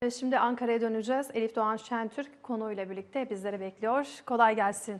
Şimdi Ankara'ya döneceğiz. Elif Doğan Şentürk konuyla birlikte bizleri bekliyor. Kolay gelsin.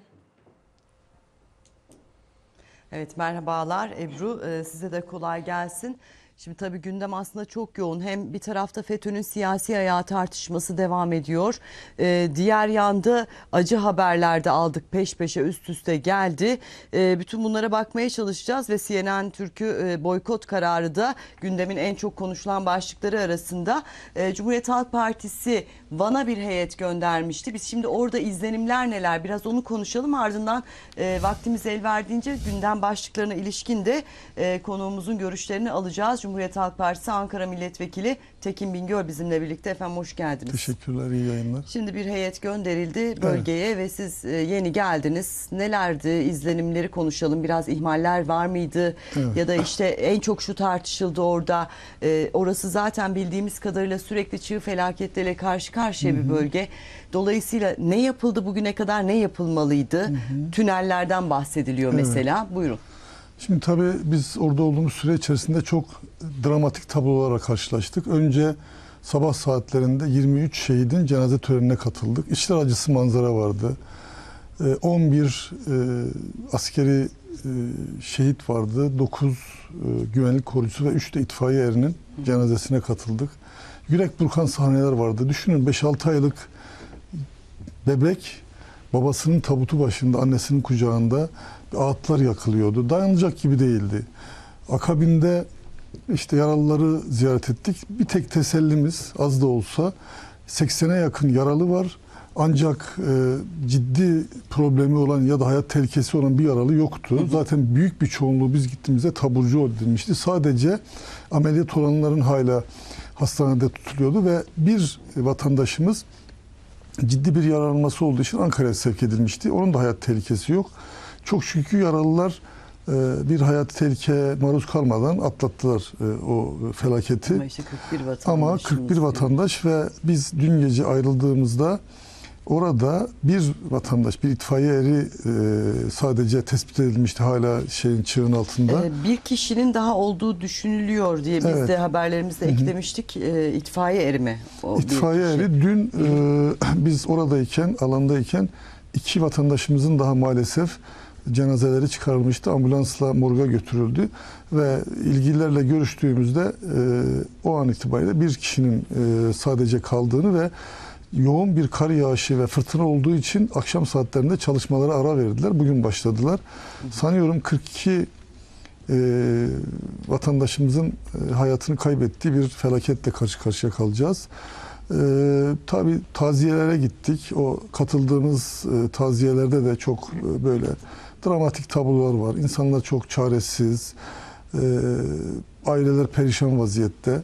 Evet, merhabalar Ebru. Size de kolay gelsin. Şimdi tabii gündem aslında çok yoğun. Hem bir tarafta FETÖ'nün siyasi ayağı tartışması devam ediyor. Diğer yanda acı haberler de aldık, peş peşe üst üste geldi. Bütün bunlara bakmaya çalışacağız ve CNN Türk'ü boykot kararı da gündemin en çok konuşulan başlıkları arasında. Cumhuriyet Halk Partisi Van'a bir heyet göndermişti. Biz şimdi orada izlenimler neler, biraz onu konuşalım. Ardından vaktimiz el verdiğince gündem başlıklarına ilişkin de konuğumuzun görüşlerini alacağız. Cumhuriyet Halk Partisi Ankara Milletvekili Tekin Bingöl bizimle birlikte. Efendim hoş geldiniz. Teşekkürler, iyi yayınlar. Şimdi bir heyet gönderildi bölgeye, evet. Ve siz yeni geldiniz. Nelerdi izlenimleri konuşalım. Biraz ihmaller var mıydı? Evet. Ya da işte en çok şu tartışıldı orada. Orası zaten bildiğimiz kadarıyla sürekli çığ felaketleriyle karşı karşıya bir bölge. Dolayısıyla ne yapıldı bugüne kadar, ne yapılmalıydı? Tünellerden bahsediliyor mesela. Buyurun. Şimdi tabii biz orada olduğumuz süre içerisinde çok dramatik tablolarla karşılaştık. Önce sabah saatlerinde 23 şehidin cenaze törenine katıldık. İçler acısı manzara vardı. 11 askeri şehit vardı. 9 güvenlik korucusu ve 3 de itfaiye erinin cenazesine katıldık. Yürek burkan sahneler vardı. Düşünün 5-6 aylık bebek babasının tabutu başında, annesinin kucağında ağıtlar yakılıyordu. Dayanılacak gibi değildi. Akabinde işte yaralıları ziyaret ettik. Bir tek tesellimiz az da olsa 80'e yakın yaralı var. Ancak ciddi problemi olan ya da hayat tehlikesi olan bir yaralı yoktu. Zaten büyük bir çoğunluğu biz gittiğimizde taburcu edilmişti. Sadece ameliyat olanların hala hastanede tutuluyordu ve bir vatandaşımız ciddi bir yaralanması olduğu için Ankara'ya sevk edilmişti. Onun da hayat tehlikesi yok. Çok şükür yaralılar bir hayat tehlikeye maruz kalmadan atlattılar o felaketi. Ama işte 41 Ama 41 vatandaş ve biz dün gece ayrıldığımızda orada bir vatandaş, bir itfaiye eri sadece tespit edilmişti hala çığın altında. Bir kişinin daha olduğu düşünülüyor diye biz de haberlerimizde eklemiştik. İtfaiye eri mi? İtfaiye eri dün biz oradayken, alandayken 2 vatandaşımızın daha maalesef cenazeleri çıkarılmıştı. Ambulansla morga götürüldü ve ilgililerle görüştüğümüzde o an itibariyle bir kişinin sadece kaldığını ve yoğun bir kar yağışı ve fırtına olduğu için akşam saatlerinde çalışmalara ara verdiler. Bugün başladılar. Sanıyorum 42 vatandaşımızın hayatını kaybettiği bir felaketle karşı karşıya kalacağız. Tabii taziyelere gittik. O katıldığımız taziyelerde de çok böyle dramatik tablolar var. İnsanlar çok çaresiz, aileler perişan vaziyette.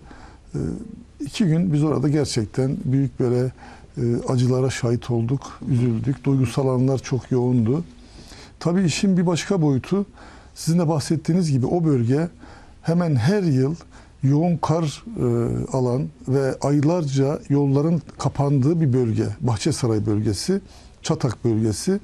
2 gün biz orada gerçekten büyük böyle acılara şahit olduk, üzüldük. Duygusal anlar çok yoğundu. Tabii işin bir başka boyutu, sizin de bahsettiğiniz gibi o bölge hemen her yıl yoğun kar alan ve aylarca yolların kapandığı bir bölge. Bahçesaray bölgesi, Çatak bölgesi.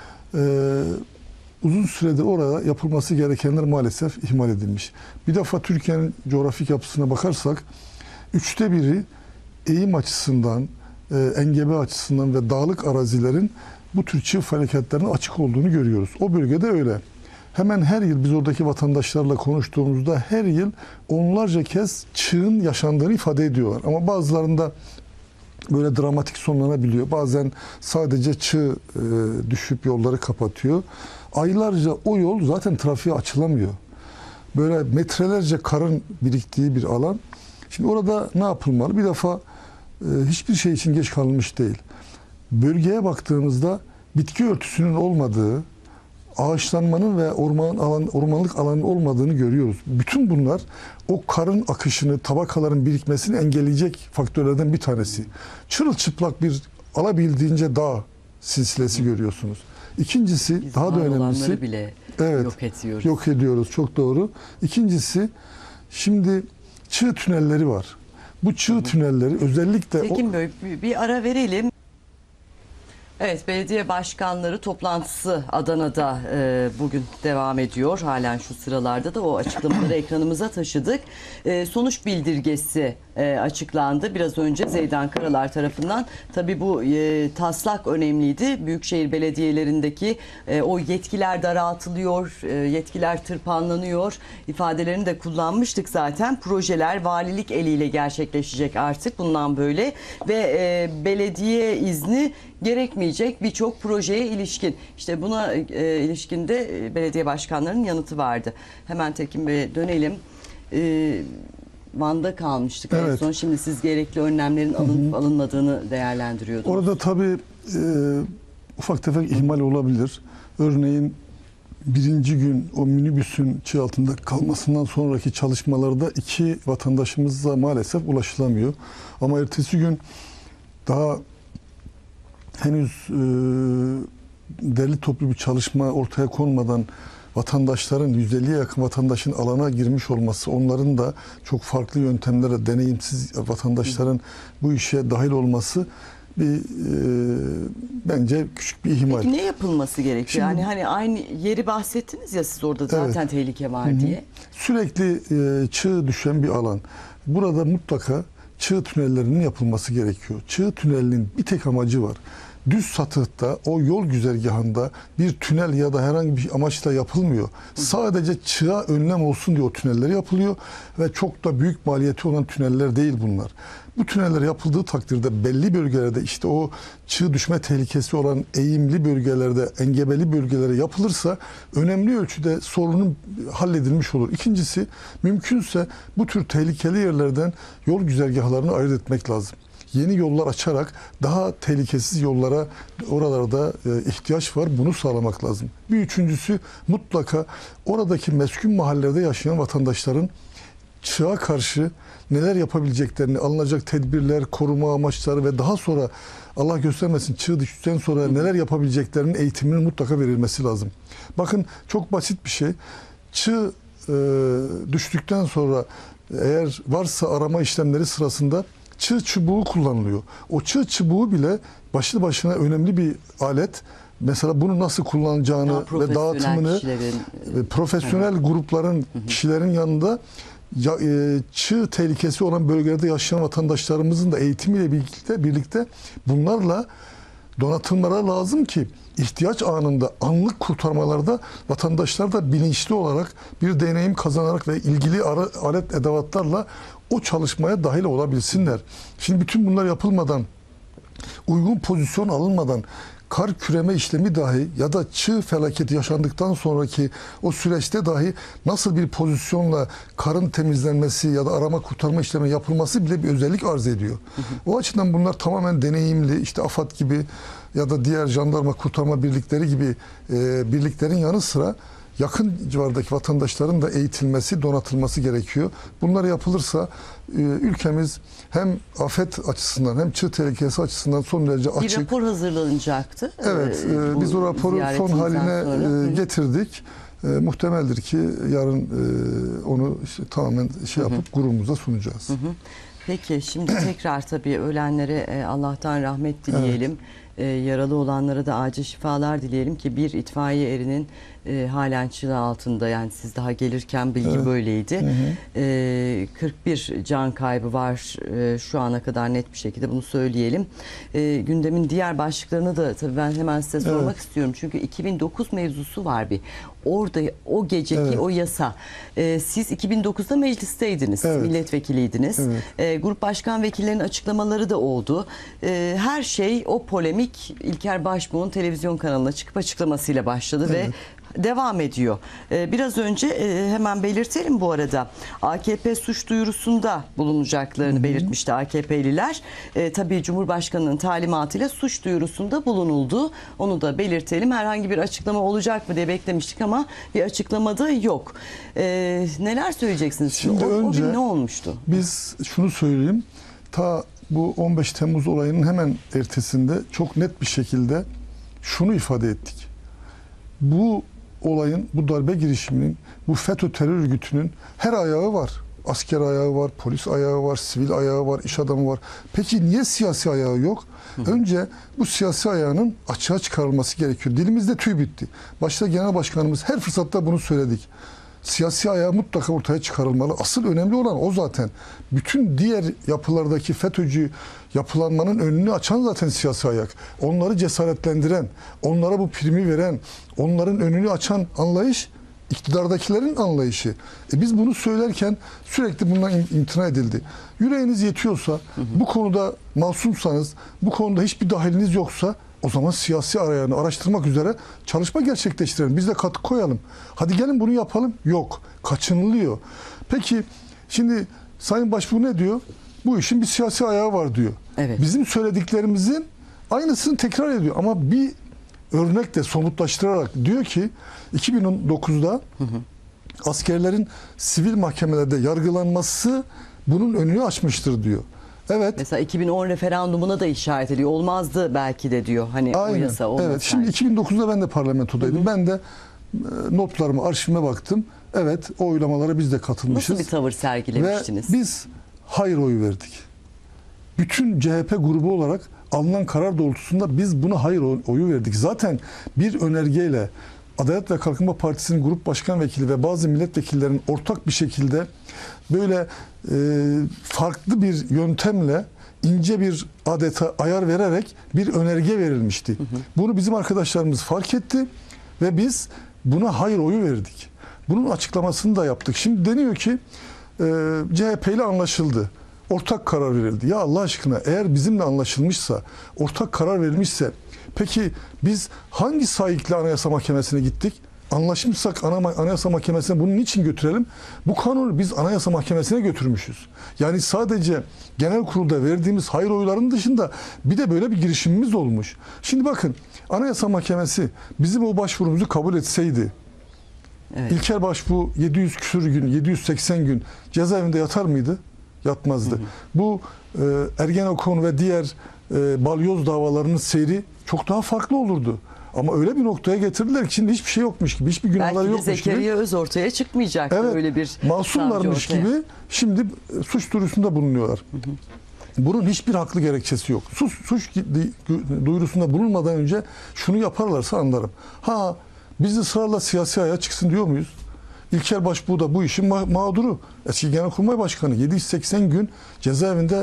Uzun süredir orada yapılması gerekenler maalesef ihmal edilmiş. Bir defa Türkiye'nin coğrafik yapısına bakarsak 3'te 1'i eğim açısından, engebe açısından ve dağlık arazilerin bu tür çığ felaketlerine açık olduğunu görüyoruz. O bölgede öyle. Hemen her yıl biz oradaki vatandaşlarla konuştuğumuzda her yıl onlarca kez çığın yaşandığını ifade ediyorlar. Ama bazılarında böyle dramatik sonlanabiliyor. Bazen sadece çığ düşüp yolları kapatıyor. Aylarca o yol zaten trafiğe açılamıyor. Böyle metrelerce karın biriktiği bir alan. Şimdi orada ne yapılmalı? Bir defa hiçbir şey için geç kalınmış değil. Bölgeye baktığımızda bitki örtüsünün olmadığı, ağaçlanmanın ve ormanlık alanın olmadığını görüyoruz. Bütün bunlar o karın akışını, tabakaların birikmesini engelleyecek faktörlerden bir tanesi. Çırılçıplak bir alabildiğince dağ silsilesi görüyorsunuz. İkincisi, biz daha da önemlisi, bile yok ediyoruz. Yok ediyoruz, çok doğru. İkincisi, şimdi çığ tünelleri var. Bu çığ tünelleri özellikle... Tekin Bey, bir ara verelim. Evet, belediye başkanları toplantısı Adana'da bugün devam ediyor. Halen şu sıralarda da o açıklamaları ekranımıza taşıdık. Sonuç bildirgesi açıklandı. Biraz önce Zeydan Karalar tarafından. Tabii bu taslak önemliydi. Büyükşehir belediyelerindeki o yetkiler daraltılıyor, yetkiler tırpanlanıyor ifadelerini de kullanmıştık zaten. Projeler valilik eliyle gerçekleşecek artık bundan böyle ve belediye izni gerekmeyecek birçok projeye ilişkin. İşte buna ilişkin de belediye başkanlarının yanıtı vardı. Hemen Tekin Bey'e dönelim. Van'da kalmıştık en Evet. son. Şimdi siz gerekli önlemlerin alınıp alınmadığını değerlendiriyordunuz. Orada tabii ufak tefek ihmal olabilir. Örneğin birinci gün o minibüsün çığ altında kalmasından sonraki çalışmalarda 2 vatandaşımıza maalesef ulaşılamıyor. Ama ertesi gün daha henüz derli toplu bir çalışma ortaya konmadan vatandaşların 150'ye yakın vatandaşın alana girmiş olması, onların da çok farklı yöntemlere deneyimsiz vatandaşların bu işe dahil olması bir bence küçük bir ihmal. Peki ne yapılması gerekiyor? Şimdi- Yani hani aynı yeri bahsettiniz ya siz orada zaten Evet. tehlike var diye. Sürekli çığ düşen bir alan. Burada mutlaka çığ tünellerinin yapılması gerekiyor. Çığ tünelinin bir tek amacı var. Düz satıhta o yol güzergahında bir tünel ya da herhangi bir amaçla yapılmıyor. Sadece çığa önlem olsun diye o tüneller yapılıyor ve çok da büyük maliyeti olan tüneller değil bunlar. Bu tüneller yapıldığı takdirde belli bölgelerde işte o çığ düşme tehlikesi olan eğimli bölgelerde, engebeli bölgelere yapılırsa önemli ölçüde sorunun halledilmiş olur. İkincisi, mümkünse bu tür tehlikeli yerlerden yol güzergahlarını ayırt etmek lazım. Yeni yollar açarak daha tehlikesiz yollara oralarda ihtiyaç var. Bunu sağlamak lazım. Bir üçüncüsü, mutlaka oradaki meskun mahallelerde yaşayan vatandaşların çığa karşı neler yapabileceklerini, alınacak tedbirler, koruma amaçları ve daha sonra Allah göstermesin çığ düştükten sonra neler yapabileceklerinin eğitiminin mutlaka verilmesi lazım. Bakın çok basit bir şey. Çığ düştükten sonra eğer varsa arama işlemleri sırasında çığ çubuğu kullanılıyor. O çığ çubuğu bile başlı başına önemli bir alet. Mesela bunu nasıl kullanacağını Daha ve profesyonel dağıtımını kişilerin, profesyonel grupların, kişilerin yanında çığ tehlikesi olan bölgelerde yaşayan vatandaşlarımızın da eğitimiyle birlikte bunlarla donatımlara lazım ki ihtiyaç anında, anlık kurtarmalarda vatandaşlar da bilinçli olarak bir deneyim kazanarak ve ilgili alet edevatlarla o çalışmaya dahil olabilsinler. Şimdi bütün bunlar yapılmadan, uygun pozisyon alınmadan kar küreme işlemi dahi ya da çığ felaketi yaşandıktan sonraki o süreçte dahi nasıl bir pozisyonla karın temizlenmesi ya da arama kurtarma işlemi yapılması bile bir özellik arz ediyor. O açıdan bunlar tamamen deneyimli, işte AFAD gibi ya da diğer jandarma kurtarma birlikleri gibi birliklerin yanı sıra yakın civardaki vatandaşların da eğitilmesi, donatılması gerekiyor. Bunlar yapılırsa ülkemiz hem afet açısından hem çığ tehlikesi açısından son derece bir açık. rapor hazırlanacaktı. Evet, Bu biz o raporu son ziyaretimizden haline sonra. getirdik. Muhtemeldir ki yarın onu işte tamamen yapıp grubumuza sunacağız. Peki şimdi tekrar tabii ölenlere Allah'tan rahmet dileyelim. Yaralı olanlara da acil şifalar dileyelim ki bir itfaiye erinin halen çığ altında, yani siz daha gelirken bilgi böyleydi. 41 can kaybı var şu ana kadar, net bir şekilde bunu söyleyelim. Gündemin diğer başlıklarını da tabii ben hemen size sormak istiyorum. Çünkü 2009 mevzusu var bir. Orada o geceki o yasa. Siz 2009'da meclisteydiniz, milletvekiliydiniz. Grup başkan vekillerinin açıklamaları da oldu. Her şey o polemik İlker Başbuğ'un televizyon kanalına çıkıp açıklamasıyla başladı ve devam ediyor. Biraz önce hemen belirtelim bu arada. AKP suç duyurusunda bulunacaklarını belirtmişti AKP'liler. Tabii Cumhurbaşkanı'nın talimatıyla suç duyurusunda bulunuldu. Onu da belirtelim. Herhangi bir açıklama olacak mı diye beklemiştik ama bir açıklama da yok. Neler söyleyeceksiniz? Şimdi o önce gün ne olmuştu? Biz şunu söyleyeyim. Ta bu 15 Temmuz olayının hemen ertesinde çok net bir şekilde şunu ifade ettik. Bu olayın, bu darbe girişiminin, bu FETÖ terör örgütünün her ayağı var. asker ayağı var, polis ayağı var, sivil ayağı var, iş adamı var. Peki niye siyasi ayağı yok? Önce bu siyasi ayağının açığa çıkarılması gerekiyor. Dilimizde tüy bitti. Başta Genel Başkanımız her fırsatta bunu söyledik. Siyasi ayağı mutlaka ortaya çıkarılmalı. Asıl önemli olan o zaten. Bütün diğer yapılardaki FETÖ'cü yapılanmanın önünü açan zaten siyasi ayak. Onları cesaretlendiren, onlara bu primi veren, onların önünü açan anlayış iktidardakilerin anlayışı. Biz bunu söylerken sürekli bundan imtina edildi. Yüreğiniz yetiyorsa, bu konuda masumsanız, bu konuda hiçbir dahiliniz yoksa o zaman siyasi arayağını araştırmak üzere çalışma gerçekleştirelim. Biz de katkı koyalım. Hadi gelin bunu yapalım. Yok. Kaçınılıyor. Peki şimdi Sayın Başbuğ ne diyor? Bu işin bir siyasi ayağı var diyor. Evet. Bizim söylediklerimizin aynısını tekrar ediyor. Ama bir örnekle somutlaştırarak diyor ki 2009'da askerlerin sivil mahkemelerde yargılanması bunun önünü açmıştır diyor. Evet. Mesela 2010 referandumuna da işaret ediyor. Olmazdı belki de diyor. Hani o Aynen. yasa olmasaydı. Evet. Şimdi 2009'da ben de parlamentodaydım. Ben de notlarıma, arşivime baktım. Evet, o oylamalara biz de katılmışız. Nasıl bir tavır sergilemiştiniz? Ve biz hayır oyu verdik. Bütün CHP grubu olarak alınan karar doğrultusunda biz buna hayır oyu verdik. Zaten bir önergeyle Adalet ve Kalkınma Partisi'nin grup başkan vekili ve bazı milletvekillerinin ortak bir şekilde böyle farklı bir yöntemle ince bir adeta ayar vererek bir önerge verilmişti. Bunu bizim arkadaşlarımız fark etti ve biz buna hayır oyu verdik. Bunun açıklamasını da yaptık. Şimdi deniyor ki CHP ile anlaşıldı. Ortak karar verildi. Ya Allah aşkına eğer bizimle anlaşılmışsa, ortak karar verilmişse peki biz hangi sahikle Anayasa Mahkemesi'ne gittik? Anlaşmışsak Anayasa Mahkemesi'ne bunu niçin götürelim? Bu kanunu biz Anayasa Mahkemesi'ne götürmüşüz. Yani sadece genel kurulda verdiğimiz hayır oylarının dışında bir de böyle bir girişimimiz olmuş. Şimdi bakın Anayasa Mahkemesi bizim o başvurumuzu kabul etseydi, Evet. İlker Başbuğ 700 küsur gün, 780 gün cezaevinde yatar mıydı? Yatmazdı. Bu Ergenekon ve diğer balyoz davalarının seyri çok daha farklı olurdu. Ama öyle bir noktaya getirdiler ki şimdi hiçbir şey yokmuş gibi, hiçbir günahları Belki de yokmuş gibi. Zekeriya Öz ortaya çıkmayacaktı Evet, öyle bir masumlarmış savcı ortaya. gibi şimdi suç duyurusunda bulunuyorlar. Bunun hiçbir haklı gerekçesi yok. Suç duyurusunda bulunmadan önce şunu yaparlarsa anlarım. Ha, biz de ısrarla siyasi ayağa çıksın diyor muyuz? İlker Başbuğ da bu işin mağduru. Eski Genelkurmay Başkanı 780 gün cezaevinde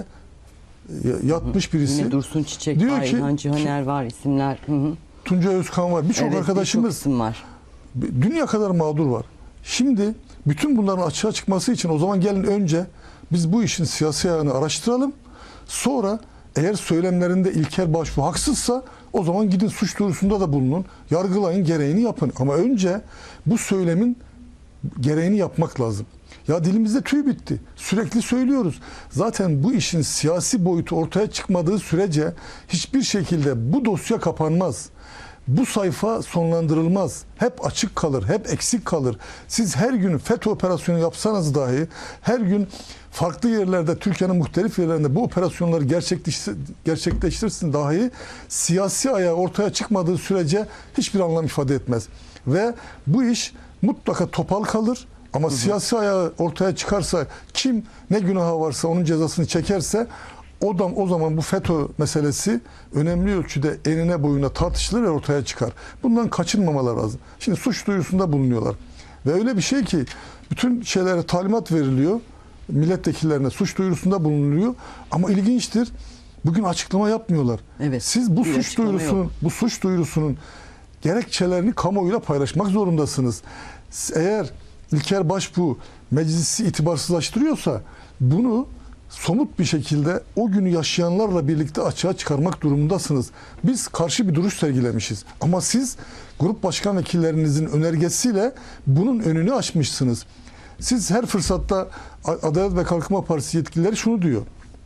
yatmış birisi. Yine Dursun Çiçek Diyor var, ki- İlhan Cihaner var, isimler. Tuncay Özkan var. Birçok Evet, arkadaşımız. birçok isim var. Dünya kadar mağdur var. Şimdi bütün bunların açığa çıkması için o zaman gelin önce biz bu işin siyasi ayağını araştıralım. Sonra eğer söylemlerinde İlker Başbuğ haksızsa o zaman gidin suç duyurusunda da bulunun. Yargılayın, gereğini yapın. Ama önce bu söylemin gereğini yapmak lazım. Ya dilimizde tüy bitti. Sürekli söylüyoruz. Zaten bu işin siyasi boyutu ortaya çıkmadığı sürece hiçbir şekilde bu dosya kapanmaz. Bu sayfa sonlandırılmaz. Hep açık kalır, hep eksik kalır. Siz her gün FETÖ operasyonu yapsanız dahi, her gün farklı yerlerde, Türkiye'nin muhtelif yerlerinde bu operasyonları gerçekleştirsin dahi siyasi ayağı ortaya çıkmadığı sürece hiçbir anlam ifade etmez. Ve bu iş mutlaka topal kalır. Ama siyasi ayağı ortaya çıkarsa, kim ne günahı varsa onun cezasını çekerse o zaman bu FETÖ meselesi önemli ölçüde enine boyuna tartışılır ve ortaya çıkar. Bundan kaçınmamalar lazım. Şimdi suç duyurusunda bulunuyorlar. Ve öyle bir şey ki bütün şeylere talimat veriliyor. Milletvekillerine suç duyurusunda bulunuluyor. Ama ilginçtir. Bugün açıklama yapmıyorlar. Evet, Siz bu bir açıklama yok. suç duyurusunun gerekçelerini kamuoyuyla paylaşmak zorundasınız. Eğer İlker Başbuğ meclisi itibarsızlaştırıyorsa bunu somut bir şekilde o günü yaşayanlarla birlikte açığa çıkarmak durumundasınız. Biz karşı bir duruş sergilemişiz. Ama siz grup başkan vekillerinizin önergesiyle bunun önünü açmışsınız. Siz her fırsatta Adalet ve Kalkınma Partisi yetkilileri şunu diyor.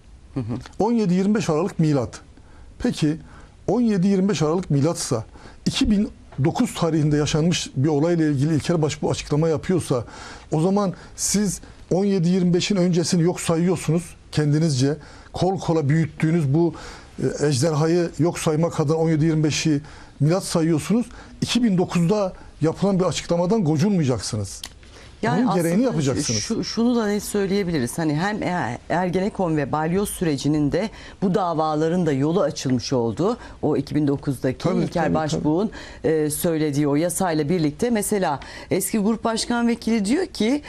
17-25 Aralık milat. Peki 17-25 Aralık milatsa 2009 tarihinde yaşanmış bir olayla ilgili İlker Başbuğ açıklama yapıyorsa o zaman siz 17-25'in öncesini yok sayıyorsunuz kendinizce. Kol kola büyüttüğünüz bu ejderhayı yok saymak adına 17-25'i milat sayıyorsunuz. 2009'da yapılan bir açıklamadan gocunmayacaksınız. Yani Bunun gereğini aslında yapacaksınız. şunu da net söyleyebiliriz. Hani hem Ergenekon ve Balyoz sürecinin de bu davaların da yolu açılmış oldu. O 2009'daki Tabii, İlker tabii, Başbuğ'un söylediği o yasayla birlikte, mesela eski grup başkan vekili diyor ki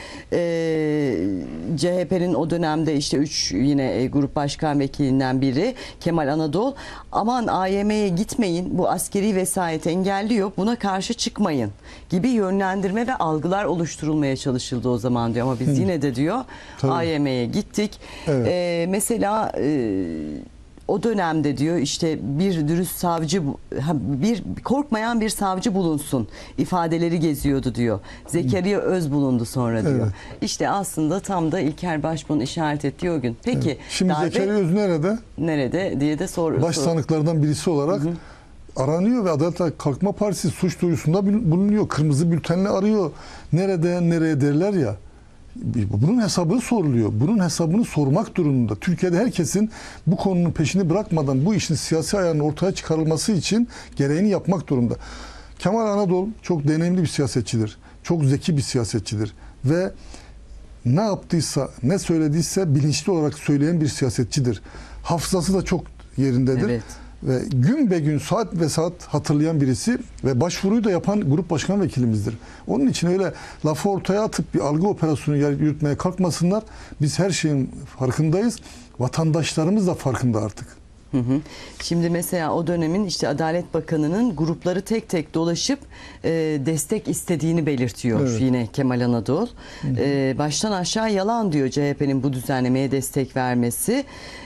CHP'nin o dönemde işte 3 yine grup başkan vekilinden biri Kemal Anadol, aman AYM'ye gitmeyin, bu askeri vesayet engelliyor, buna karşı çıkmayın gibi yönlendirme ve algılar oluşturulmaya çalışıldı o zaman diyor. Ama biz yine de diyor Tabii. AYM'ye gittik. Evet. Mesela o dönemde diyor işte bir dürüst savcı, bir korkmayan bir savcı bulunsun ifadeleri geziyordu diyor. Zekeriya Öz bulundu sonra diyor. Evet. İşte aslında tam da İlker Başbuğ'un işaret ettiği o gün. Peki Evet. Şimdi Zekeriya Öz nerede? nerede diye de sor. Baş sanıklardan birisi olarak aranıyor ve Adalet ve Kalkınma Partisi suç duyurusunda bulunuyor. Kırmızı bültenle arıyor. Nerede, nereye derler ya. Bunun hesabını soruluyor. Bunun hesabını sormak durumunda. Türkiye'de herkesin bu konunun peşini bırakmadan bu işin siyasi ayağının ortaya çıkarılması için gereğini yapmak durumunda. Kemal Anadol çok deneyimli bir siyasetçidir. Çok zeki bir siyasetçidir. Ve ne yaptıysa, ne söylediyse bilinçli olarak söyleyen bir siyasetçidir. Hafızası da çok yerindedir. Evet. Ve gün be gün, saat ve saat hatırlayan birisi ve başvuruyu da yapan grup başkan vekilimizdir. Onun için öyle lafı ortaya atıp bir algı operasyonu yürütmeye kalkmasınlar. Biz her şeyin farkındayız. Vatandaşlarımız da farkında artık. Şimdi mesela o dönemin işte Adalet Bakanı'nın grupları tek tek dolaşıp destek istediğini belirtiyor Evet. yine Kemal Anadol. Baştan aşağı yalan diyor CHP'nin bu düzenlemeye destek vermesi.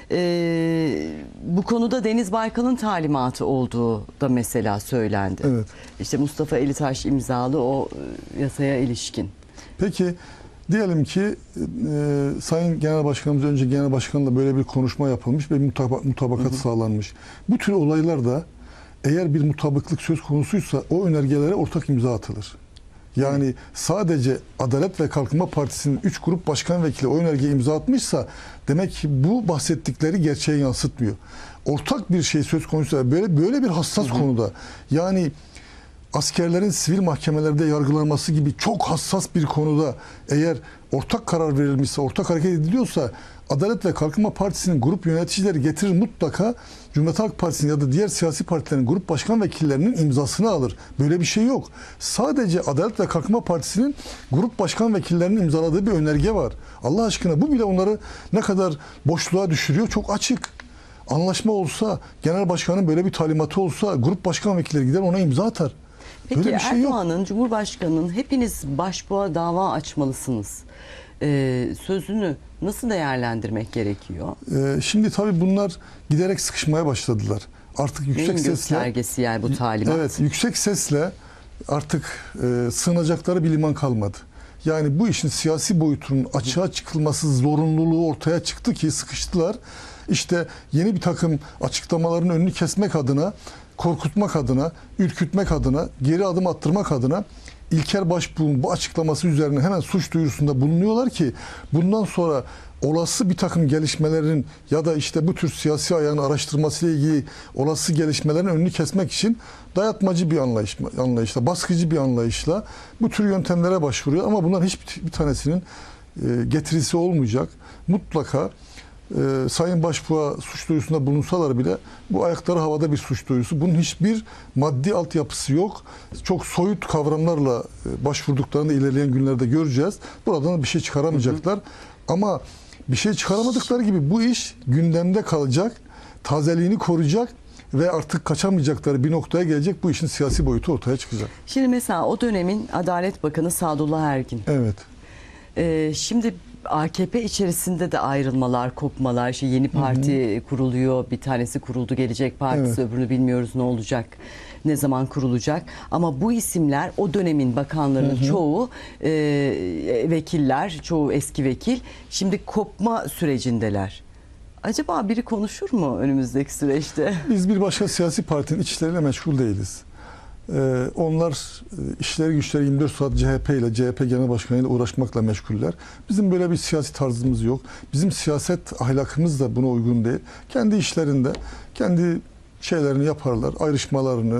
Bu konuda Deniz Baykal'ın talimatı olduğu da mesela söylendi. Evet. İşte Mustafa Elitaş imzalı o yasaya ilişkin. Peki diyelim ki Sayın Genel Başkanımız önce Genel Başkan'la böyle bir konuşma yapılmış ve mutabakat sağlanmış. Bu tür olaylarda eğer bir mutabıklık söz konusuysa o önergelere ortak imza atılır. Yani sadece Adalet ve Kalkınma Partisi'nin 3 grup başkan vekili o önergeye imza atmışsa demek ki bu bahsettikleri gerçeği yansıtmıyor. Ortak bir şey söz konusuysa böyle bir hassas konuda, yani askerlerin sivil mahkemelerde yargılanması gibi çok hassas bir konuda eğer ortak karar verilmişse, ortak hareket ediliyorsa Adalet ve Kalkınma Partisi'nin grup yöneticileri getirir mutlaka Cumhuriyet Halk Partisi'nin ya da diğer siyasi partilerin grup başkan vekillerinin imzasını alır. Böyle bir şey yok. Sadece Adalet ve Kalkınma Partisi'nin grup başkan vekillerinin imzaladığı bir önerge var. Allah aşkına bu bile onları ne kadar boşluğa düşürüyor, çok açık. Anlaşma olsa, genel başkanın böyle bir talimatı olsa grup başkan vekilleri gider ona imza atar. Peki Böyle bir şey yok. Erdoğan'ın, Cumhurbaşkanı'nın hepiniz başbuğa dava açmalısınız sözünü nasıl değerlendirmek gerekiyor? Şimdi tabii bunlar giderek sıkışmaya başladılar. Artık yüksek Neyin sesle, göstergesi yani bu talimat? evet, yüksek sesle artık sığınacakları bir liman kalmadı. Yani bu işin siyasi boyutunun açığa çıkılması zorunluluğu ortaya çıktı ki sıkıştılar. İşte yeni bir takım açıklamaların önünü kesmek adına, korkutmak adına, ürkütmek adına, geri adım attırmak adına İlker Başbuğ'un bu açıklaması üzerine hemen suç duyurusunda bulunuyorlar ki bundan sonra olası bir takım gelişmelerin ya da işte bu tür siyasi ayağın araştırmasıyla ilgili olası gelişmelerin önünü kesmek için dayatmacı bir anlayışla, baskıcı bir anlayışla bu tür yöntemlere başvuruyor. Ama bunların hiçbir tanesinin getirisi olmayacak. Mutlaka Sayın Başbuğ'a suç duyurusunda bulunsalar bile bu ayakları havada bir suç duyurusu. Bunun hiçbir maddi altyapısı yok. Çok soyut kavramlarla başvurduklarını ilerleyen günlerde göreceğiz. Buradan bir şey çıkaramayacaklar. Ama bir şey çıkaramadıkları gibi bu iş gündemde kalacak, tazeliğini koruyacak ve artık kaçamayacakları bir noktaya gelecek, bu işin siyasi boyutu ortaya çıkacak. Şimdi mesela o dönemin Adalet Bakanı Sadullah Ergin. Evet. Şimdi AKP içerisinde de ayrılmalar, kopmalar, işte yeni parti kuruluyor, bir tanesi kuruldu, Gelecek Partisi, Evet. öbürünü bilmiyoruz ne olacak, ne zaman kurulacak. Ama bu isimler o dönemin bakanlarının çoğu vekiller, çoğu eski vekil, şimdi kopma sürecindeler. Acaba biri konuşur mu önümüzdeki süreçte? Biz bir başka siyasi partinin iç işleriyle meşgul değiliz. Onlar işleri güçleri 24 saat CHP ile, CHP Genel Başkanı ile uğraşmakla meşguller. Bizim böyle bir siyasi tarzımız yok. Bizim siyaset ahlakımız da buna uygun değil. Kendi işlerinde kendi şeylerini yaparlar, ayrışmalarını,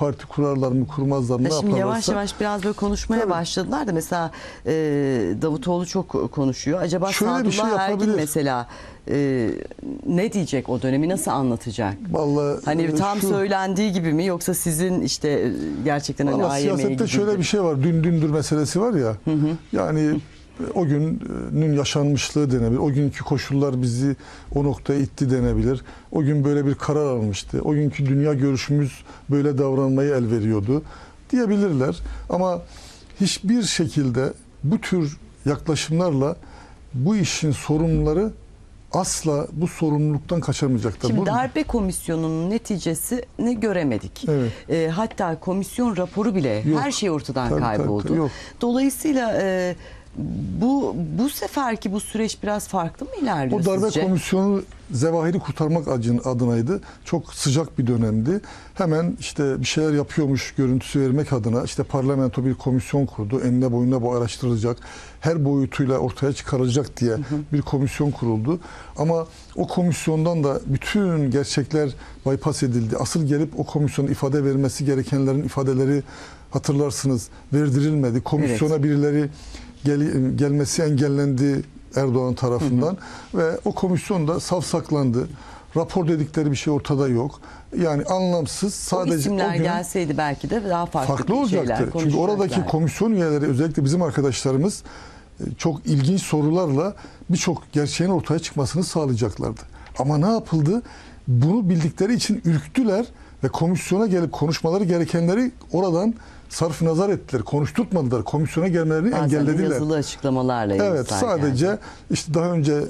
parti kurarlar mı, kurmazlar mı, ne Şimdi yaparlarsa. yavaş yavaş biraz böyle konuşmaya Tabii. başladılar da mesela Davutoğlu çok konuşuyor. Acaba Şöyle bir şey Sadullah Ergin yapabilir. mesela ne diyecek, o dönemi nasıl anlatacak? Vallahi Hani tam söylendiği gibi mi, yoksa sizin işte gerçekten hani Vallahi AYM'ye siyasette şöyle bir şey var. Dündür meselesi var ya. Yani o günün yaşanmışlığı denebilir. O günkü koşullar bizi o noktaya itti denebilir. O gün böyle bir karar almıştı. O günkü dünya görüşümüz böyle davranmayı el veriyordu diyebilirler. Ama hiçbir şekilde bu tür yaklaşımlarla bu işin sorumluları asla bu sorumluluktan kaçamayacaklar. Şimdi Bu- darbe komisyonunun neticesini göremedik. Evet. Hatta komisyon raporu bile, Yok. her şey ortadan Tabii, kayboldu. tabii, yok. Dolayısıyla bu seferki bu süreç biraz farklı mı ilerliyor O darbe sizce? komisyonu zevahiri kurtarmak adınaydı. Çok sıcak bir dönemdi. Hemen işte bir şeyler yapıyormuş görüntüsü vermek adına işte parlamento bir komisyon kurdu. Enine boyuna bu araştırılacak. Her boyutuyla ortaya çıkarılacak diye bir komisyon kuruldu. Ama o komisyondan da bütün gerçekler bypass edildi. Asıl gelip o komisyonun ifade vermesi gerekenlerin ifadeleri, hatırlarsınız, verdirilmedi. Komisyona birileri gelmesi engellendi Erdoğan tarafından ve o komisyon da savsaklandı. Rapor dedikleri bir şey ortada yok. Yani anlamsız, sadece o isimler gün gelseydi belki de daha farklı olacaktı. şeyler Çünkü konuşacaklar. oradaki komisyon üyeleri, özellikle bizim arkadaşlarımız çok ilginç sorularla birçok gerçeğin ortaya çıkmasını sağlayacaklardı. Ama ne yapıldı? Bunu bildikleri için ürktüler ve komisyona gelip konuşmaları gerekenleri oradan sarf nazar ettiler. Konuşturtmadılar. Komisyona gelmelerini Bazen de engellediler. yazılı açıklamalarla Evet, yazılar sadece geldi. işte daha önce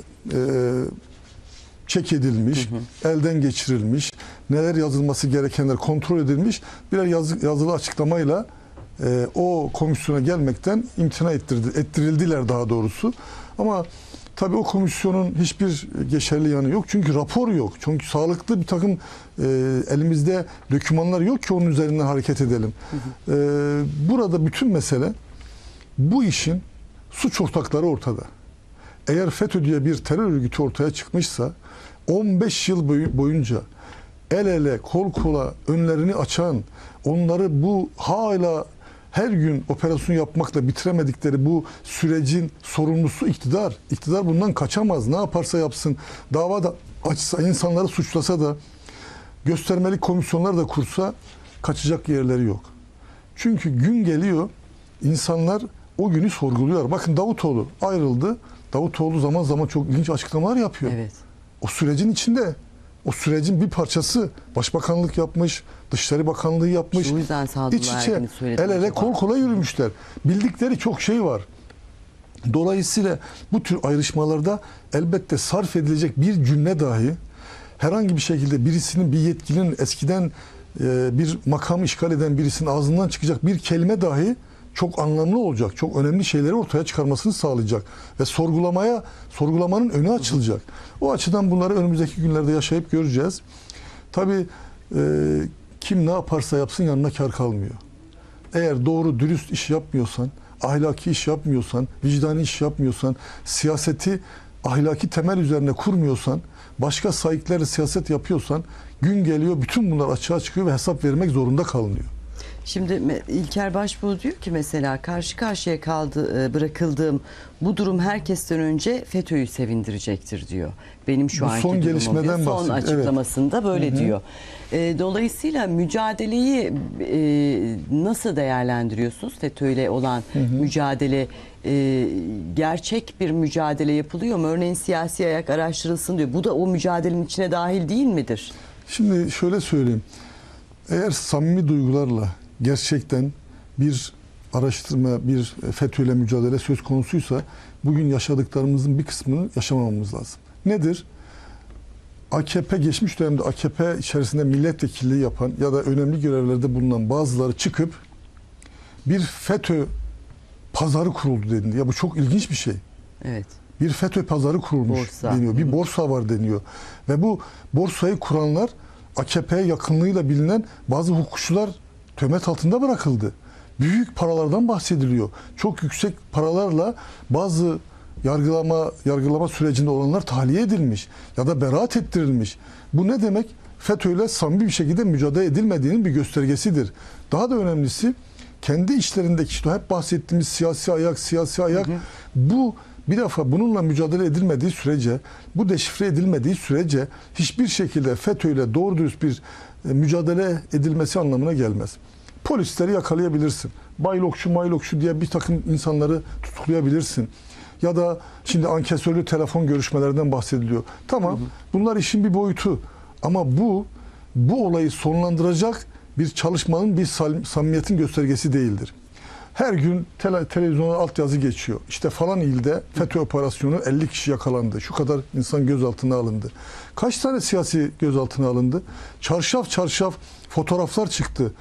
çek edilmiş, elden geçirilmiş, neler yazılması gerekenler kontrol edilmiş birer yazılı açıklamayla o komisyona gelmekten imtina ettirildiler daha doğrusu. Ama tabii o komisyonun hiçbir geçerli yanı yok. Çünkü rapor yok. Çünkü sağlıklı bir takım elimizde dokümanlar yok ki onun üzerinden hareket edelim. Burada bütün mesele bu işin suç ortakları ortada. Eğer FETÖ diye bir terör örgütü ortaya çıkmışsa 15 yıl boyunca el ele kol kola önlerini açan, onları bu hala her gün operasyon yapmakla bitiremedikleri bu sürecin sorumlusu iktidar. İktidar bundan kaçamaz. Ne yaparsa yapsın, davada açsa, insanları suçlasa da, göstermelik komisyonlar da kursa kaçacak yerleri yok. Çünkü gün geliyor, insanlar o günü sorguluyor. Bakın Davutoğlu ayrıldı. Davutoğlu zaman zaman çok ilginç açıklamalar yapıyor. Evet. O sürecin içinde, o sürecin bir parçası, başbakanlık yapmış, Dışişleri Bakanlığı yapmış. O yüzden Sadullah İç içe, Ergin'i söyledim el ele acaba. kol kola yürümüşler. Bildikleri çok şey var. Dolayısıyla bu tür ayrışmalarda elbette sarf edilecek bir cümle dahi herhangi bir şekilde birisinin, bir yetkilinin, eskiden bir makam işgal eden birisinin ağzından çıkacak bir kelime dahi çok anlamlı olacak. Çok önemli şeyleri ortaya çıkarmasını sağlayacak. Ve sorgulamanın önü açılacak. O açıdan bunları önümüzdeki günlerde yaşayıp göreceğiz. Tabii kim ne yaparsa yapsın yanına kar kalmıyor. Eğer doğru dürüst iş yapmıyorsan, ahlaki iş yapmıyorsan, vicdani iş yapmıyorsan, siyaseti ahlaki temel üzerine kurmuyorsan, başka sahiplerle siyaset yapıyorsan, gün geliyor bütün bunlar açığa çıkıyor ve hesap vermek zorunda kalınıyor. Şimdi İlker Başbuğ diyor ki mesela karşı karşıya bırakıldığım bu durum herkesten önce FETÖ'yü sevindirecektir diyor. Benim şu Bu anki son durumum gelişmeden diyor. Son bahsediyor. açıklamasında böyle diyor. Dolayısıyla mücadeleyi nasıl değerlendiriyorsunuz? FETÖ ile olan mücadele gerçek bir mücadele yapılıyor mu? Örneğin siyasi ayak araştırılsın diyor. Bu da o mücadelenin içine dahil değil midir? Şimdi şöyle söyleyeyim. Eğer samimi duygularla gerçekten bir araştırma, bir FETÖ ile mücadele söz konusuysa bugün yaşadıklarımızın bir kısmını yaşamamamız lazım. Nedir? AKP, geçmiş dönemde AKP içerisinde milletvekilliği yapan ya da önemli görevlerde bulunan bazıları çıkıp bir FETÖ pazarı kuruldu dedi. Ya bu çok ilginç bir şey. Evet. Bir FETÖ pazarı kurulmuş Borsa. deniyor. Bir borsa var deniyor. Ve bu borsayı kuranlar AKP'ye yakınlığıyla bilinen bazı hukukçular töhmet altında bırakıldı. Büyük paralardan bahsediliyor. Çok yüksek paralarla bazı yargılama sürecinde olanlar tahliye edilmiş ya da beraat ettirilmiş. Bu ne demek? FETÖ'yle samimi bir şekilde mücadele edilmediğinin bir göstergesidir. Daha da önemlisi kendi içlerindeki işte hep bahsettiğimiz siyasi ayak, bu bir defa bununla mücadele edilmediği sürece, bu deşifre edilmediği sürece hiçbir şekilde FETÖ'yle doğru dürüst bir mücadele edilmesi anlamına gelmez. Polisleri yakalayabilirsin. Baylokçu diye bir takım insanları tutuklayabilirsin. Ya da şimdi ankesörlü telefon görüşmelerden bahsediliyor. Tamam, bunlar işin bir boyutu. Ama bu olayı sonlandıracak bir çalışmanın, bir samimiyetin göstergesi değildir. Her gün televizyonda altyazı geçiyor. İşte falan ilde FETÖ operasyonu 50 kişi yakalandı. Şu kadar insan gözaltına alındı. Kaç tane siyasi gözaltına alındı? Çarşaf çarşaf fotoğraflar çıktı.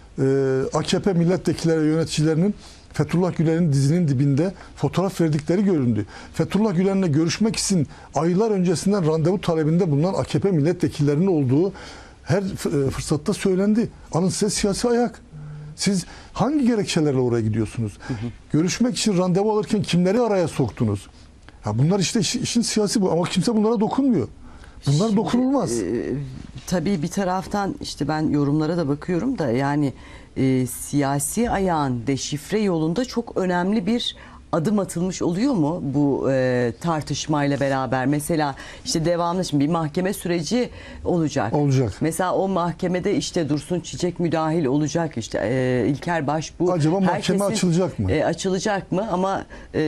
AKP milletvekilleri, yöneticilerinin Fethullah Gülen'in dizinin dibinde fotoğraf verdikleri göründü. Fethullah Gülen'le görüşmek için aylar öncesinden randevu talebinde bulunan AKP milletvekillerinin olduğu her fırsatta söylendi. Alın size siyasi ayak. Siz hangi gerekçelerle oraya gidiyorsunuz? Görüşmek için randevu alırken kimleri araya soktunuz? Ya bunlar işte işin siyasi bu ama kimse bunlara dokunmuyor. Bunlar şimdi, dokunulmaz. Tabii bir taraftan işte ben yorumlara da bakıyorum da yani siyasi ayağın deşifre yolunda çok önemli bir adım atılmış oluyor mu bu tartışmayla beraber? Mesela işte devamlı şimdi bir mahkeme süreci olacak. Mesela o mahkemede işte Dursun Çiçek müdahil olacak, işte İlker Başbuğ. Acaba mahkeme açılacak mı? Açılacak mı? Ama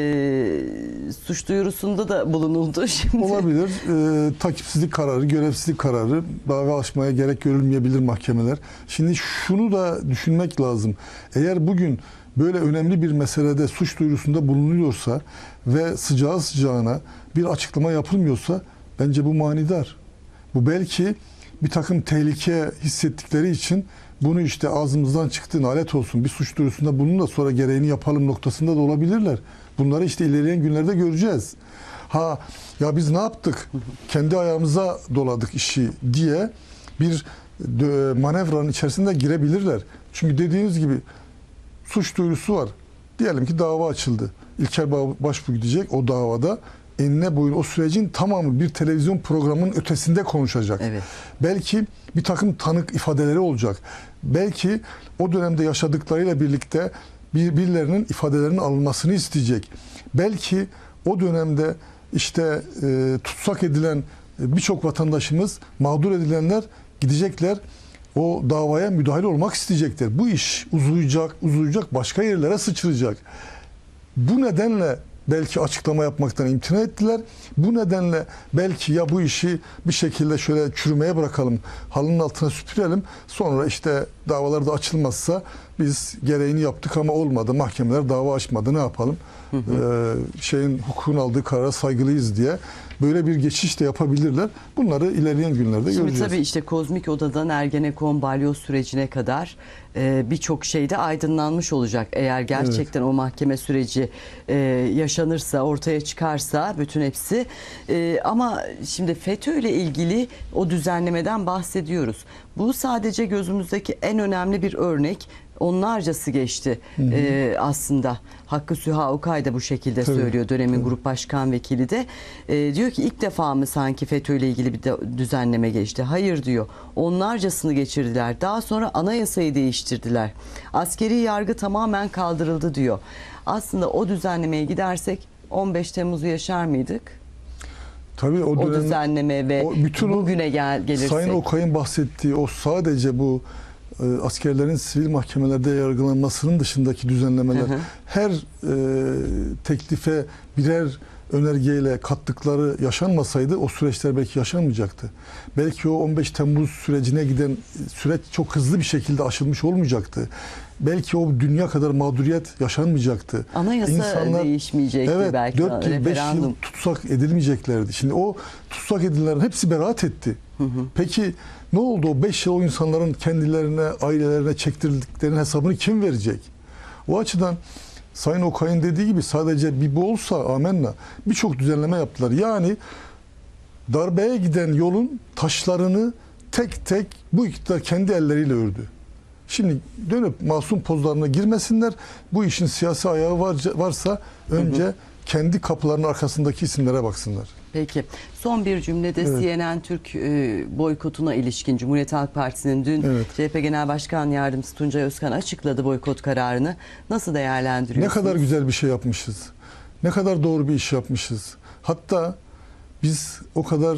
suç duyurusunda da bulunuldu şimdi. Olabilir. Takipsizlik kararı, görevsizlik kararı, dava açmaya gerek görülmeyebilir mahkemeler. Şimdi şunu da düşünmek lazım. Eğer bugün böyle önemli bir meselede suç duyurusunda bulunuyorsa ve sıcağı sıcağına bir açıklama yapılmıyorsa bence bu manidar. Bu belki bir takım tehlike hissettikleri için bunu işte ağzımızdan çıktı, nalet olsun, bir suç duyurusunda bulunun da sonra gereğini yapalım noktasında da olabilirler. Bunları işte ilerleyen günlerde göreceğiz. Ya biz ne yaptık? Kendi ayağımıza doladık işi diye bir manevranın içerisinde girebilirler. Çünkü dediğiniz gibi suç duyurusu var. Diyelim ki dava açıldı. İlker Başbuğ gidecek o davada enine boyun o sürecin tamamı bir televizyon programının ötesinde konuşacak. Evet. Belki bir takım tanık ifadeleri olacak. Belki o dönemde yaşadıklarıyla birlikte birilerinin ifadelerinin alınmasını isteyecek. Belki o dönemde işte tutsak edilen birçok vatandaşımız, mağdur edilenler gidecekler. O davaya müdahale olmak isteyecekler. Bu iş uzayacak, başka yerlere sıçrayacak. Bu nedenle belki açıklama yapmaktan imtina ettiler. Bu nedenle belki ya bu işi bir şekilde şöyle çürümeye bırakalım, halının altına süpürelim. Sonra işte davalar da açılmazsa biz gereğini yaptık ama olmadı. Mahkemeler dava açmadı, ne yapalım? Hukukun aldığı karara saygılıyız diye böyle bir geçiş de yapabilirler. Bunları ilerleyen günlerde göreceğiz. Şimdi tabii işte Kozmik Oda'dan Ergenekon balyoz sürecine kadar birçok şeyde aydınlanmış olacak. Eğer gerçekten o mahkeme süreci yaşanırsa, ortaya çıkarsa bütün hepsi. Ama şimdi FETÖ ile ilgili o düzenlemeden bahsediyoruz. Bu sadece gözümüzdeki en önemli bir örnek. Onlarcası geçti aslında. Hakkı Süha Okay da bu şekilde söylüyor, dönemin grup başkan vekili de. Diyor ki ilk defa mı sanki FETÖ ile ilgili bir düzenleme geçti? Hayır diyor. Onlarcasını geçirdiler. Daha sonra anayasayı değiştirdiler. Askeri yargı tamamen kaldırıldı diyor. Aslında o düzenlemeye gidersek 15 Temmuz'u yaşar mıydık? Tabii o düzenleme ve bugüne gelirsek. Sayın Okay'ın bahsettiği o sadece bu askerlerin sivil mahkemelerde yargılanmasının dışındaki düzenlemeler, her teklife birer önergeyle kattıkları yaşanmasaydı o süreçler belki yaşanmayacaktı. Belki o 15 Temmuz sürecine giden süreç çok hızlı bir şekilde aşılmış olmayacaktı. Belki o dünya kadar mağduriyet yaşanmayacaktı. Anayasa değişmeyecekti belki. 4 yıl, 5 yıl tutsak edilmeyeceklerdi. Şimdi o tutsak edilenlerin hepsi beraat etti. Peki ne oldu o 5 yıl o insanların kendilerine, ailelerine çektirdiklerinin hesabını kim verecek? O açıdan Sayın Okay'ın dediği gibi sadece bir bu olsa amenna, birçok düzenleme yaptılar. Yani darbeye giden yolun taşlarını tek tek bu iktidar kendi elleriyle ördü. Şimdi dönüp masum pozlarına girmesinler. Bu işin siyasi ayağı varsa önce kendi kapılarının arkasındaki isimlere baksınlar. Peki son bir cümlede Evet. CNN Türk boykotuna ilişkin Cumhuriyet Halk Partisi'nin dün Evet. CHP Genel Başkan Yardımcısı Tuncay Özkan açıkladı boykot kararını. Nasıl Ne değerlendiriyorsunuz? kadar güzel bir şey yapmışız. Ne kadar doğru bir iş yapmışız. Hatta biz o kadar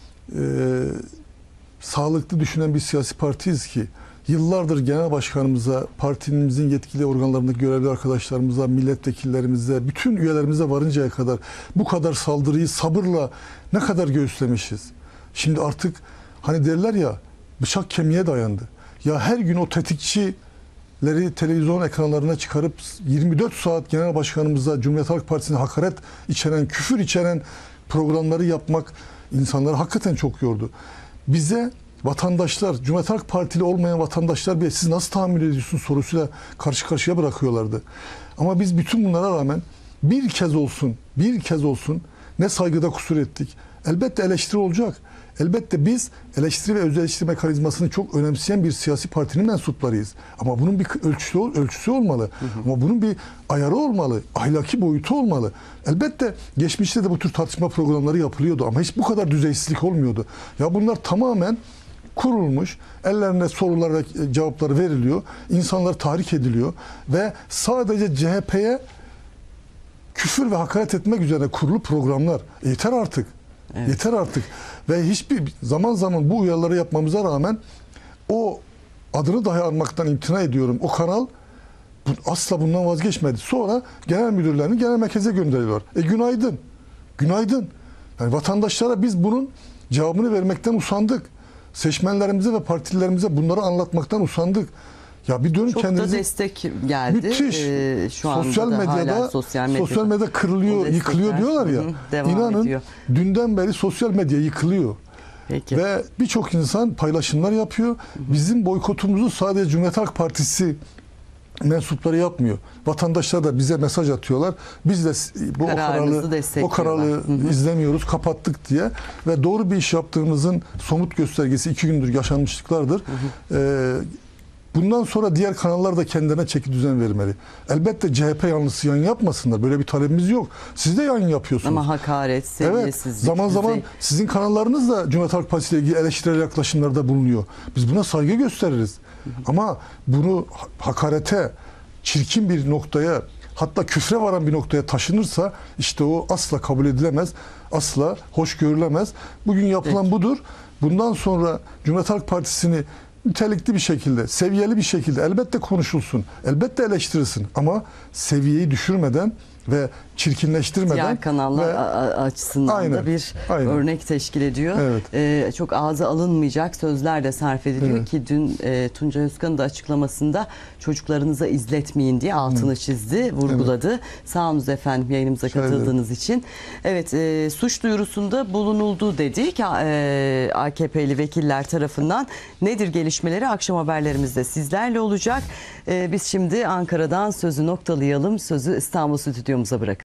sağlıklı düşünen bir siyasi partiyiz ki yıllardır genel başkanımıza, partimizin yetkili organlarındaki görevli arkadaşlarımıza, milletvekillerimize, bütün üyelerimize varıncaya kadar bu kadar saldırıyı sabırla ne kadar göğüslemişiz. Şimdi artık hani derler ya, bıçak kemiğe dayandı. Ya her gün o tetikçileri televizyon ekranlarına çıkarıp 24 saat genel başkanımıza, Cumhuriyet Halk Partisi'ne hakaret içeren, küfür içeren programları yapmak insanları hakikaten çok yordu. Bize vatandaşlar, Cumhuriyet Halk Partili olmayan vatandaşlar bile siz nasıl tahammül ediyorsunuz sorusuyla karşı karşıya bırakıyorlardı. Ama biz bütün bunlara rağmen bir kez olsun ne saygıda kusur ettik. Elbette eleştiri olacak. Elbette biz eleştiri ve öz eleştiri mekanizmasını çok önemseyen bir siyasi partinin mensuplarıyız. Ama bunun bir ölçüsü olmalı. Ama bunun bir ayarı olmalı. Ahlaki boyutu olmalı. Elbette geçmişte de bu tür tartışma programları yapılıyordu ama hiç bu kadar düzeysizlik olmuyordu. Ya bunlar tamamen kurulmuş, ellerine sorulara cevapları veriliyor, insanlar tahrik ediliyor ve sadece CHP'ye küfür ve hakaret etmek üzerine kurulu programlar. Yeter artık. Evet. Yeter artık. Ve hiçbir zaman bu uyarıları yapmamıza rağmen o adını dahi anmaktan imtina ediyorum. O kanal asla bundan vazgeçmedi. Sonra genel müdürlerini genel merkeze gönderiyorlar. Günaydın. Günaydın. Yani vatandaşlara biz bunun cevabını vermekten usandık. Seçmenlerimize ve partililerimize bunları anlatmaktan usandık. Ya bir dönün Çok kendinizi. da destek geldi. Müthiş. Şu anda sosyal da medyada hala sosyal medyada kırılıyor, o yıkılıyor destekler, diyorlar ya. devam İnanın ediyor. dünden beri sosyal medya yıkılıyor. Peki. Ve birçok insan paylaşımlar yapıyor. Bizim boykotumuzu sadece Cumhuriyet Halk Partisi mensupları yapmıyor. Vatandaşlar da bize mesaj atıyorlar. Biz de Kararınızı o destekliyorlar. kanalı izlemiyoruz, kapattık diye. Ve doğru bir iş yaptığımızın somut göstergesi 2 gündür yaşanmışlıklardır. Bundan sonra diğer kanallar da kendilerine çeki düzen vermeli. Elbette CHP yanlısı yayın yapmasınlar. Böyle bir talebimiz yok. Siz de yayın yapıyorsunuz. Ama hakaret, Evet, seviyesizlik. zaman zaman sizin kanallarınız da Cumhuriyet Halk Partisi ile ilgili eleştirel yaklaşımlarda bulunuyor. Biz buna saygı gösteririz. Ama bunu hakarete, çirkin bir noktaya, hatta küfre varan bir noktaya taşınırsa işte o asla kabul edilemez, asla hoş görülemez. Bugün yapılan budur. Bundan sonra Cumhuriyet Halk Partisi'ni nitelikli bir şekilde, seviyeli bir şekilde elbette konuşulsun, elbette eleştirilsin ama seviyeyi düşürmeden ve çirkinleştirmeden. Diğer kanallar açısından da bir örnek teşkil ediyor. Evet. Çok ağza alınmayacak sözler de sarf ediliyor Evet. ki dün Tuncay Özkan'ın da açıklamasında çocuklarınıza izletmeyin diye altını çizdi, vurguladı. Evet. Sağ olun efendim yayınımıza katıldığınız için. Evet, suç duyurusunda bulunuldu dedik AKP'li vekiller tarafından. Nedir gelişmeleri? Akşam haberlerimizde sizlerle olacak. Biz şimdi Ankara'dan sözü noktalayalım. Sözü İstanbul stüdyomuza bırakalım.